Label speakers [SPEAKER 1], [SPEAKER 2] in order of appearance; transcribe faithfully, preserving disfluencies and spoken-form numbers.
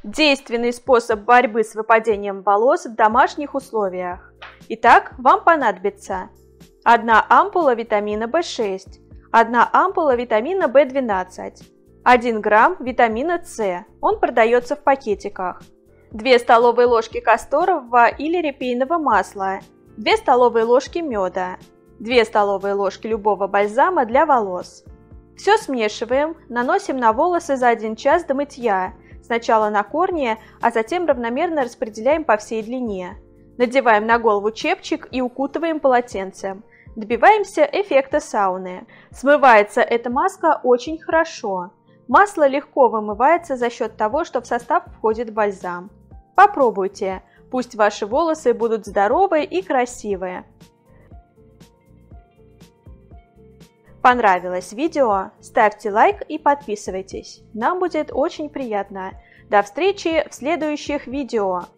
[SPEAKER 1] Действенный способ борьбы с выпадением волос в домашних условиях. Итак, вам понадобится одна ампула витамина бэ шесть, одна ампула витамина бэ двенадцать, один грамм витамина С, он продается в пакетиках, две столовые ложки касторового или репейного масла, две столовые ложки меда, две столовые ложки любого бальзама для волос. Все смешиваем, наносим на волосы за один час до мытья, сначала на корни, а затем равномерно распределяем по всей длине. Надеваем на голову чепчик и укутываем полотенцем. Добиваемся эффекта сауны. Смывается эта маска очень хорошо. Масло легко вымывается за счет того, что в состав входит бальзам. Попробуйте, пусть ваши волосы будут здоровые и красивые. Понравилось видео? Ставьте лайк и подписывайтесь. Нам будет очень приятно. До встречи в следующих видео.